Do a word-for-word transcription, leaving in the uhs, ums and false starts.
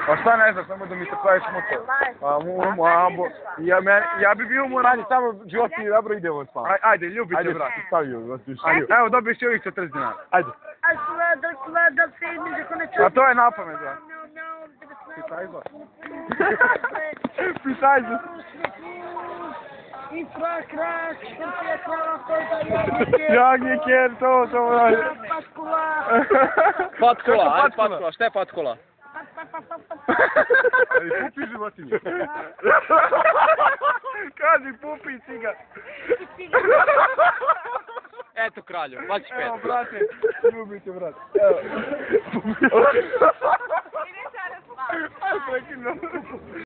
Pa šta ne znam, samo da mi se praviš muto. A mu, mambo. Ja, men, ja bi bio mu radi, samo životi dobro idemo s vama. Ajde, ljubite, brat. Ajde, stavio, ajde. Evo, dobiješ i ovih četrdeset dinara. Ajde. A slada, slada, fini, kako ne čujem. A to je na pamet, brat. Pitaj za. Pitaj za. I krak, krak, škrtje, krava, koja, jagnjike. Jagnjike, to, to, radi. Patkula. Patkula, ajde patkula, šta je patkula? Ali pupi životinje. Kaži pupi ciga. Eto kralju, baci pet. Evo, brate, ljubite, brate. Evo. Pupi. Ajde, prekino.